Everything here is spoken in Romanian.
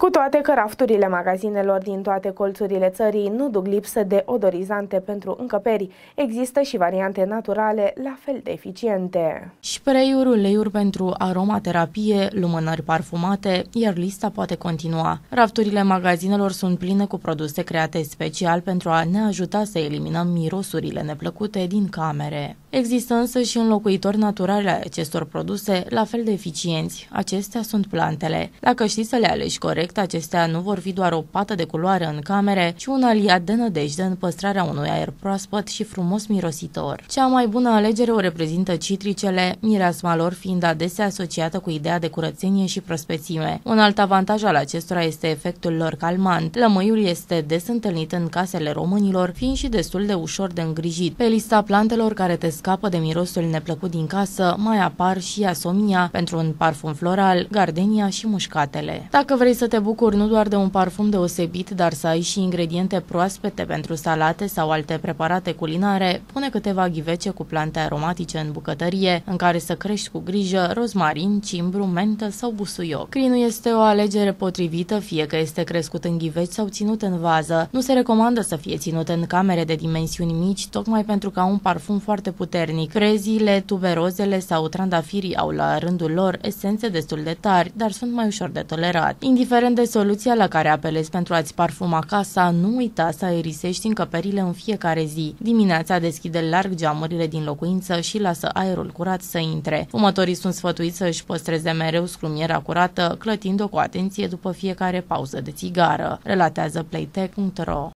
Cu toate că rafturile magazinelor din toate colțurile țării nu duc lipsă de odorizante pentru încăperi, există și variante naturale la fel de eficiente. Spray-uri, uleiuri pentru aromaterapie, lumânări parfumate, iar lista poate continua. Rafturile magazinelor sunt pline cu produse create special pentru a ne ajuta să eliminăm mirosurile neplăcute din camere. Există însă și înlocuitori naturale ale acestor produse, la fel de eficienți. Acestea sunt plantele. Dacă știi să le alegi corect, acestea nu vor fi doar o pată de culoare în camere, ci un aliat de nădejde în păstrarea unui aer proaspăt și frumos mirositor. Cea mai bună alegere o reprezintă citricele, mireasma lor fiind adesea asociată cu ideea de curățenie și prospețime. Un alt avantaj al acestora este efectul lor calmant. Lămâiul este des întâlnit în casele românilor, fiind și destul de ușor de îngrijit. Pe lista plantelor care te scapă de mirosul neplăcut din casă, mai apar și asomia pentru un parfum floral, gardenia și mușcatele. Dacă vrei să te bucuri nu doar de un parfum deosebit, dar să ai și ingrediente proaspete pentru salate sau alte preparate culinare, pune câteva ghivece cu plante aromatice în bucătărie, în care să crești cu grijă rozmarin, cimbru, mentă sau busuioc. Crinul este o alegere potrivită, fie că este crescut în ghiveci sau ținut în vază. Nu se recomandă să fie ținut în camere de dimensiuni mici, tocmai pentru că au un parfum foarte puternic. Freziile, tuberozele sau trandafirii au la rândul lor esențe destul de tari, dar sunt mai ușor de tolerat. Indiferent de soluția la care apelezi pentru a-ți parfuma casa, nu uita să aerisești încăperile în fiecare zi. Dimineața deschide larg geamurile din locuință și lasă aerul curat să intre. Fumătorii sunt sfătuiți să își păstreze mereu scrumiera curată, clătind-o cu atenție după fiecare pauză de țigară, relatează playtech.ro.